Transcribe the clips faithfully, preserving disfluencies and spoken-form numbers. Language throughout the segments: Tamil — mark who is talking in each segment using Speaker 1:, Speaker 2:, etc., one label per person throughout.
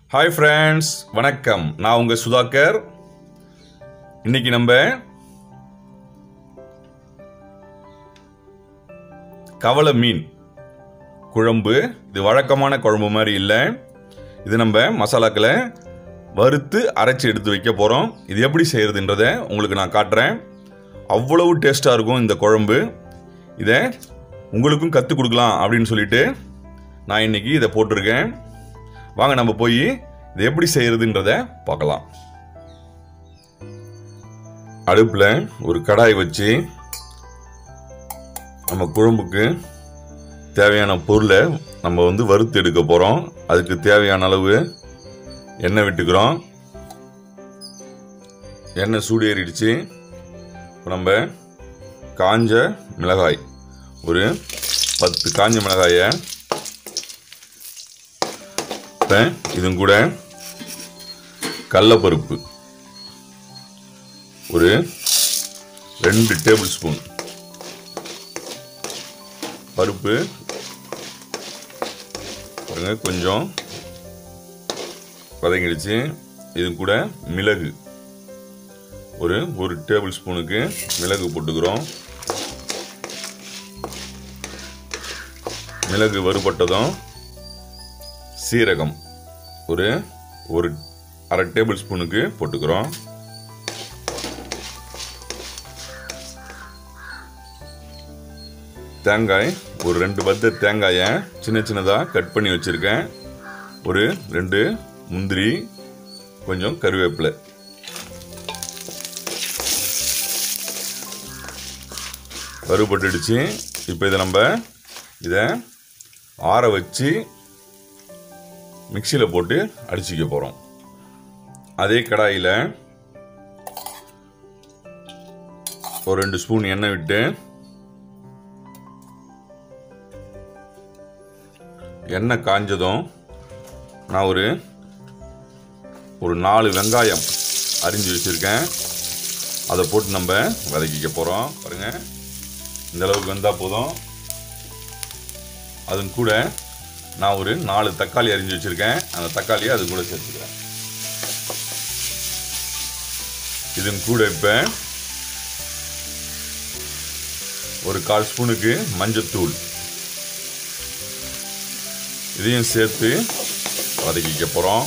Speaker 1: हाय फ्रेंड्स वणक्कम நான் உங்க சுதாகர் இன்னைக்கு நம்ம கவள மீன் குழம்பு இது வழக்கமான குழம்பு மாதிரி இல்ல இது நம்ம மசாலாக்களை வறுத்து அரைச்சு எடுத்து வைக்க போறோம் இது எப்படி செய்யறதுன்றதை உங்களுக்கு நான் காட்றேன் அவ்வளவு டேஸ்டா இருக்கும் இந்த குழம்பு இத உங்களுக்கும் கத்து கொடுக்கலாம் அப்படினு சொல்லிட்டு நான் இன்னைக்கு இத போட்டுருக்கேன் வாங்க நம்ம போய் இது எப்படி செய்யறதுன்றதை பார்க்கலாம் அடுப்புல ஒரு கடாய் வச்சு நம்ம குழம்புக்கு தேவையான பொருளை நம்ம வந்து வறுத்து எடுக்க போறோம் அதுக்கு தேவையான அளவு எண்ணெய் விட்டுக்கிறோம் எண்ணெய் சூடு ஏறிடுச்சு இப்போ நம்ம காஞ்ச மிளகாய் ஒரு பத்து காஞ்ச மிளகாயை இதும் கூட கடலைப்பருப்பு ஒரு ரெண்டு டேபிள் ஸ்பூன் பருப்பு பாருங்க கொஞ்சம் வதங்கிடுச்சு இது கூட மிளகு ஒரு ஒரு டேபிள் ஸ்பூனுக்கு மிளகு போட்டுக்கிறோம் மிளகு வறுபட்டதும் சீரகம் ஒரு ஒரு அரை டேபிள் ஸ்பூனுக்கு போட்டுக்கிறோம் தேங்காய் ஒரு ரெண்டு பத்து தேங்காயை சின்ன சின்னதா கட் பண்ணி வச்சிருக்கேன் ஒரு ரெண்டு முந்திரி கொஞ்சம் கருவேப்பிலை வறுபட்டுடுச்சு இப்போ இதை நம்ம இதை ஆற வச்சு மிக்ஸியில் போட்டு அடிச்சுக்க போறோம் அதே கடாயில் ஒரு ரெண்டு ஸ்பூன் எண்ணெய் விட்டு எண்ணெய் காஞ்சதும் நான் ஒரு ஒரு நாலு வெங்காயம் அரிஞ்சு வச்சிருக்கேன் அதை போட்டு நம்ம வதக்கிக்க போறோம் பாருங்க இந்த அளவுக்கு வந்தா போதும் அது கூட நான் ஒரு நாலு தக்காளி அரிஞ்சு வச்சிருக்கேன் அந்த தக்காளியை அது கூட சேர்த்துக்கிறேன் இதன் கூட இப்ப ஒரு கால் ஸ்பூனுக்கு மஞ்சத்தூள் இதையும் சேர்த்து வதக்கிக்க போறோம்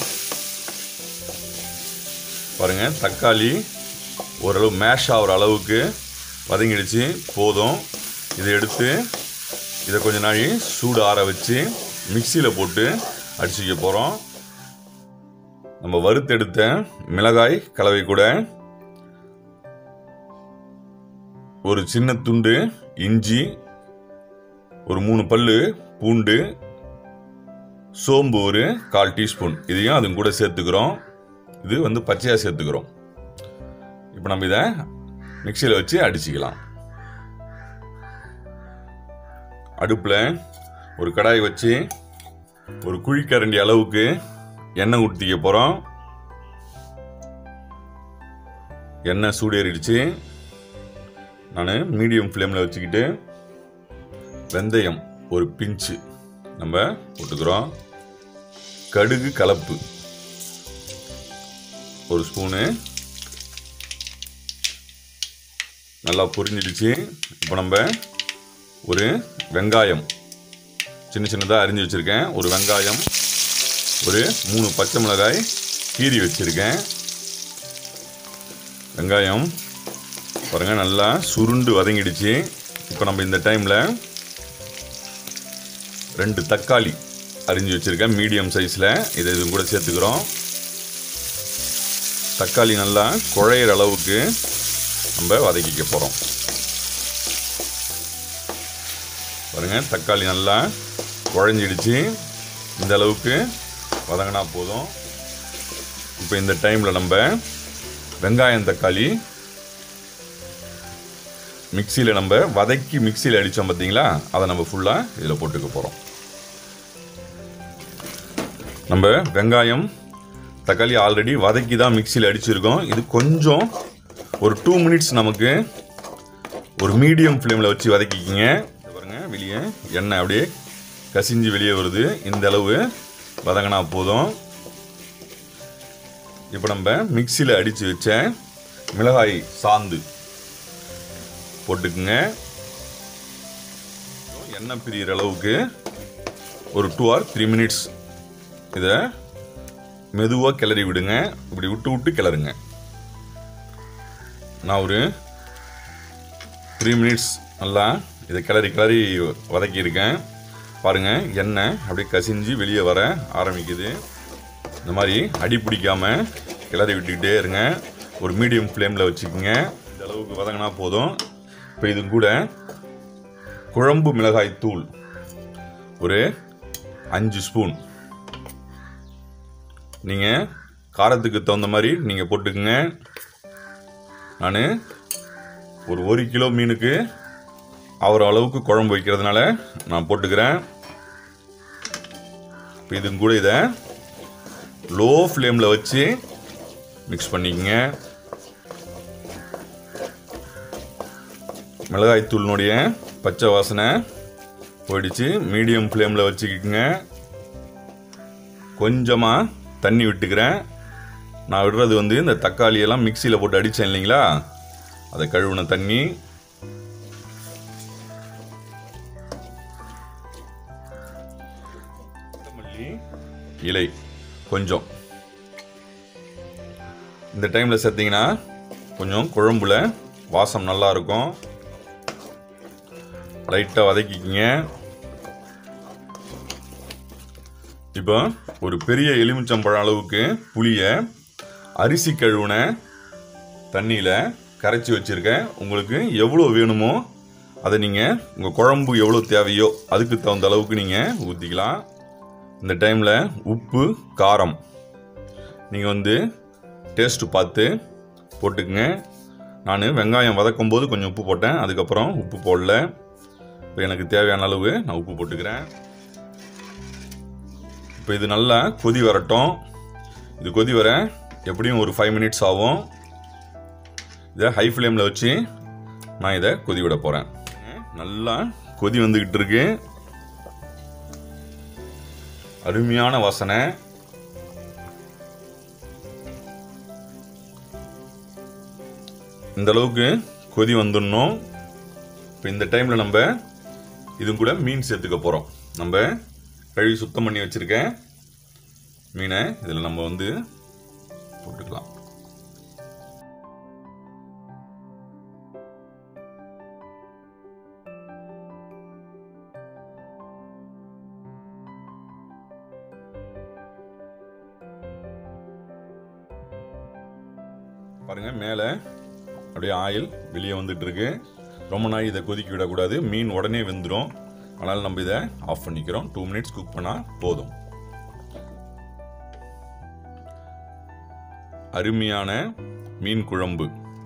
Speaker 1: பாருங்க தக்காளி ஓரளவு மேஷ் ஆகிற அளவுக்கு வதங்கிடுச்சு போதும் இதை எடுத்து இதை கொஞ்ச நாளி சூடு ஆற வச்சு மிக்ஸியில் போட்டு அடிச்சுக்க போறோம் நம்ம வறுத்தெடுத்த மிளகாய் கலவை கூட ஒரு சின்ன துண்டு இஞ்சி ஒரு மூணு பல்லு பூண்டு சோம்பு ஒரு கால் டீஸ்பூன் இதையும் அது கூட சேர்த்துக்கிறோம் இது வந்து பச்சையா சேர்த்துக்கிறோம் இப்போ நம்ம இதை மிக்ஸியில் வச்சு அடிச்சுக்கலாம் அடுப்புல ஒரு கடாய் வச்சு ஒரு குழிக்கரண்டி அளவுக்கு எண்ணெய் ஊற்றிக்க போறோம் எண்ணெய் சூடேறிடுச்சு நான் மீடியம் ஃப்ளேமில் வச்சுக்கிட்டு வெந்தயம் ஒரு பிஞ்சு நம்ம போட்டுக்கிறோம் கடுகு கலப்பு ஒரு ஸ்பூனு நல்லா பொரிஞ்சிடுச்சு இப்போ நம்ம ஒரு வெங்காயம் சின்ன சின்னதாக அரிஞ்சு வச்சிருக்கேன் ஒரு வெங்காயம் ஒரு மூணு பச்சை மிளகாய் கீறி வச்சிருக்கேன் வெங்காயம் பாருங்க நல்லா சுருண்டு வதங்கிடுச்சு இப்போ நம்ம இந்த டைம்ல ரெண்டு தக்காளி அரிஞ்சு வச்சிருக்கேன் மீடியம் சைஸ்ல இதை இது கூட சேர்த்துக்கிறோம் தக்காளி நல்லா குழையிற அளவுக்கு நம்ம வதக்கிக்க போறோம் பாருங்க தக்காளி நல்லா குழஞ்சிடுச்சு இந்த அளவுக்கு வதங்கினா போதும் இப்போ இந்த டைம்ல நம்ம வெங்காயம் தக்காளி மிக்ஸியில் நம்ம வதக்கி மிக்ஸியில் அடித்தோம் பார்த்தீங்களா அதை நம்ம ஃபுல்லாக இதில் போட்டுக்க போகிறோம் நம்ம வெங்காயம் தக்காளி ஆல்ரெடி வதக்கி தான் மிக்ஸியில் அடிச்சிருக்கோம் இது கொஞ்சம் ஒரு டூ மினிட்ஸ் நமக்கு ஒரு மீடியம் ஃப்ளேமில் வச்சு வதக்கிக்கிங்க பாருங்க வெளியே எண்ணெய் அப்படியே கசிஞ்சு வெளியே வருது இந்த அளவு வதங்கினா போதும் இப்போ நம்ம மிக்சியில் அடித்து வச்ச மிளகாய் சாந்து போட்டுக்குங்க. எண்ணெய் பிரிகிற அளவுக்கு ஒரு டூ ஆர் த்ரீ மினிட்ஸ் இதை மெதுவாக கிளறி விடுங்க. இப்படி விட்டு விட்டு கிளறுங்க. நான் ஒரு த்ரீ மினிட்ஸ் நல்லா இதை கிளறி கிளறி வதக்கியிருக்கேன். பாருங்கள், எண்ணெய் அப்படியே கசிஞ்சு வெளியே வர ஆரம்பிக்குது. இந்த மாதிரி அடி பிடிக்காமல் கிளறி விட்டுக்கிட்டே இருங்க. ஒரு மீடியம் ஃப்ளேமில் வச்சுக்கோங்க. இந்த அளவுக்கு வதங்கினா போதும். இப்போ இது கூட குழம்பு மிளகாய் தூள் ஒரு அஞ்சு ஸ்பூன், நீங்கள் காரத்துக்கு தகுந்த மாதிரி நீங்கள் போட்டுக்குங்க. நான் ஒரு ஒரு கிலோ மீனுக்கு ஆகிற அளவுக்கு குழம்பு வைக்கிறதுனால நான் போட்டுக்கிறேன். இப்போ இது கூட இதை லோ ஃப்ளேமில் வச்சு மிக்ஸ் பண்ணிக்கங்க. மிளகாய் தூளினுடைய பச்சை வாசனை போயிடுச்சு. மீடியம் ஃப்ளேமில் வச்சுக்கிங்க. கொஞ்சமாக தண்ணி விட்டுக்கிறேன். நான் விடுறது வந்து இந்த தக்காளியெல்லாம் மிக்சியில் போட்டு அடித்தேன் இல்லைங்களா, அதை கழுவுன தண்ணி. கொத்தமல்லி இலை கொஞ்சம் இந்த டைமில் சேர்த்திங்கன்னா கொஞ்சம் குழம்புல வாசம் நல்லா இருக்கும். லைட்டாக வதக்கிக்கிங்க. இப்போ ஒரு பெரிய எலுமிச்சம்பழம் அளவுக்கு புளியை அரிசி கழுவுன தண்ணியில் கரைச்சி வச்சுருக்கேன். உங்களுக்கு எவ்வளோ வேணுமோ அதை நீங்கள் உங்கள் குழம்பு எவ்வளோ தேவையோ அதுக்கு தகுந்த அளவுக்கு நீங்கள் ஊற்றிக்கலாம். இந்த டைமில் உப்பு காரம் நீங்கள் வந்து டேஸ்ட்டு பார்த்து போட்டுக்குங்க. நான் வெங்காயம் வதக்கும் போது கொஞ்சம் உப்பு போட்டேன், அதுக்கப்புறம் உப்பு போடல. இப்போ எனக்கு தேவையான அளவு நான் உப்பு போட்டுக்கிறேன். இப்போ இது நல்லா கொதி வரட்டும். இது கொதி வர எப்படியும் ஒரு ஃபைவ் மினிட்ஸ் ஆகும். இதை ஹை ஃப்ளேமில் வச்சு நான் இதை கொதி விட போகிறேன். நல்லா கொதி வந்துக்கிட்டு இருக்கு. அருமையான வாசனை. இந்த அளவுக்கு கொதி வந்துடணும். இப்போ இந்த டைமில் நம்ம இது கூட மீன் சேர்த்துக்க போகிறோம். நம்ம கழுவி சுத்தம் பண்ணி வச்சுருக்கேன் மீனை இதில் நம்ம வந்து போட்டுக்கலாம். பாருங்க, மேலே அப்படியே ஆயில் வெளியே வந்துட்டு இருக்கு. ரொம்ப நாள் இதை கொதிக்க விடக்கூடாது, மீன் உடனே வெந்துடும். அதனால் நம்ம இதை ஆஃப் பண்ணிக்கிறோம். டூ மினிட்ஸ் குக் பண்ணால் போதும். அருமையான மீன் குழம்பு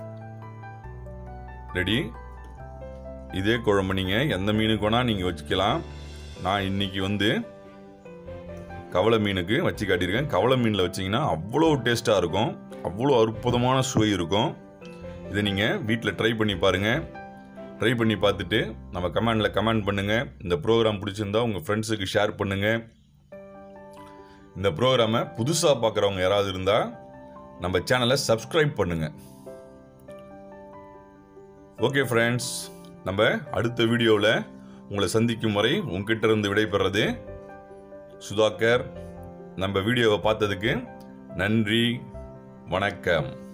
Speaker 1: ரெடி. இதே குழம்பு நீங்கள் எந்த மீனுக்கு வேணால் நீங்கள் வச்சுக்கலாம். நான் இன்னைக்கு வந்து கவளை மீனுக்கு வச்சு காட்டியிருக்கேன். கவளை மீனில் வச்சிங்கன்னா அவ்வளோ டேஸ்ட்டாக இருக்கும், அவ்வளோ அற்புதமான சுவை இருக்கும். இதை நீங்கள் வீட்டில் ட்ரை பண்ணி பாருங்கள். ட்ரை பண்ணி பார்த்துட்டு நம்ம கமெண்டில் கமெண்ட் பண்ணுங்கள். இந்த ப்ரோக்ராம் பிடிச்சிருந்தா உங்கள் ஃப்ரெண்ட்ஸுக்கு ஷேர் பண்ணுங்கள். இந்த ப்ரோக்ராமை புதுசாக பார்க்குறவங்க யாராவது இருந்தால் நம்ம சேனலை சப்ஸ்கிரைப் பண்ணுங்கள். ஓகே ஃப்ரெண்ட்ஸ், நம்ம அடுத்த வீடியோவில் உங்களை சந்திக்கும் வரை உங்ககிட்ட இருந்து விடைபெறது சுதாகர். நம்ம வீடியோவை பார்த்ததுக்கு நன்றி, வணக்கம்.